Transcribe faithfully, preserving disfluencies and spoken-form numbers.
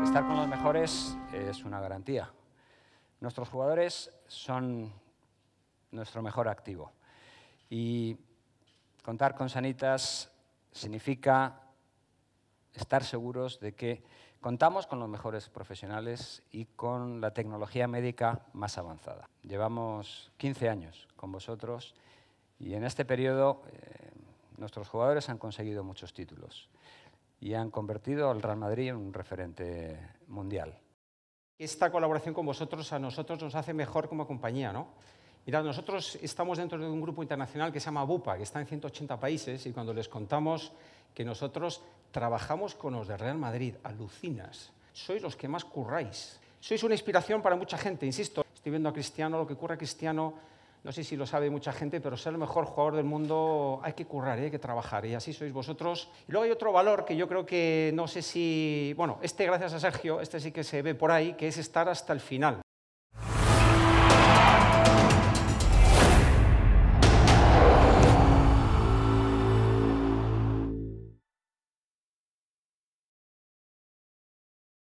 Estar con los mejores es una garantía. Nuestros jugadores son nuestro mejor activo. Y contar con Sanitas significa estar seguros de que contamos con los mejores profesionales y con la tecnología médica más avanzada. Llevamos quince años con vosotros y en este periodo eh, nuestros jugadores han conseguido muchos títulos y han convertido al Real Madrid en un referente mundial. Esta colaboración con vosotros a nosotros nos hace mejor como compañía, ¿no? Mirad, nosotros estamos dentro de un grupo internacional que se llama BUPA, que está en ciento ochenta países, y cuando les contamos que nosotros trabajamos con los de Real Madrid, alucinas. Sois los que más curráis. Sois una inspiración para mucha gente, insisto. Estoy viendo a Cristiano, lo que curra Cristiano, no sé si lo sabe mucha gente, pero ser el mejor jugador del mundo hay que currar, ¿eh? Hay que trabajar, y así sois vosotros. Y luego hay otro valor que yo creo que no sé si... Bueno, este gracias a Sergio, este sí que se ve por ahí, que es estar hasta el final.